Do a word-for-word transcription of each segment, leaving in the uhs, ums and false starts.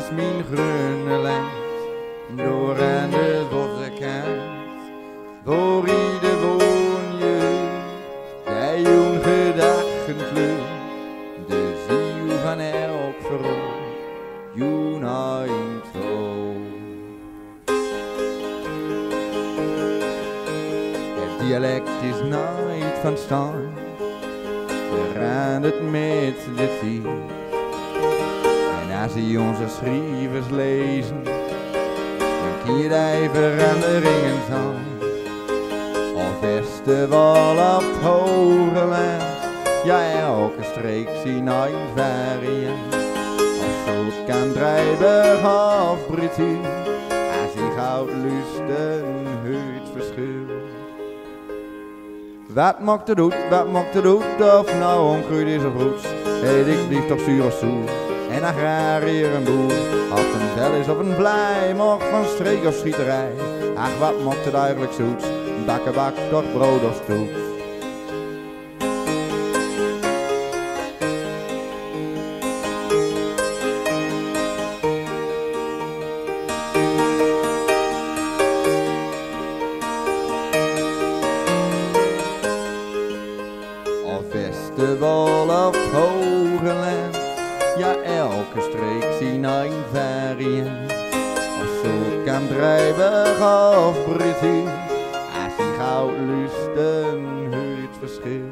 is mijn groene land, door aan de bossenkant. Voor ieder woon je, de jong gedachten kleur, de ziel van elk verroer, unite zo. Het dialect is nooit van staan, we gaan het met de tijd. En als die onze schrijvers lezen, dan kun je die veranderingen zijn. Al festival op het hoge land, ja elke streek zien een variant. Als zout kan drijven of brutaal, als die goud lusten het verschil. Wat maakt het uit, wat maakt het uit, of nou onkruid is of roots, het ik blijf toch zuur of zoer. En agrariër een boer, of een vel is of een vlaai, mocht van streek of schieterij. Ach, wat maakt het eigenlijk zoet, bakken bak toch brood of stoet. Of festival of hoge land, ja elke streek zien een variant. Of zo kan drijven of brutaal, als die goud lusten het verschil.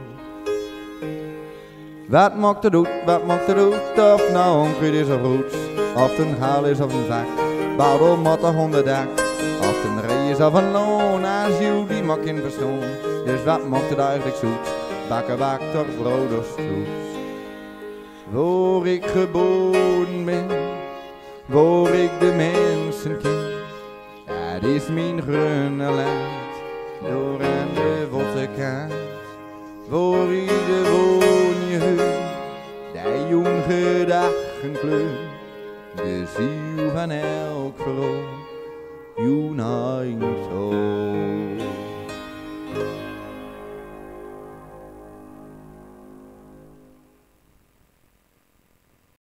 Wat maakt het uit, wat maakt het uit, of nou onkruid is of roots, of een haal is of een vak, bouwt op mat of onder dak, of een ree is of een loon, als je die mag in persoon. Dus wat maakt het eigenlijk zoet, bakken bak toch brood of stoet. Waar ik geboren ben, waar ik de mensen ken, dat is mijn groene land, door aan de bossenkant. Voor ieder woon je heus, de jong gedachten kleur, de ziel van elk verloor, unite zo.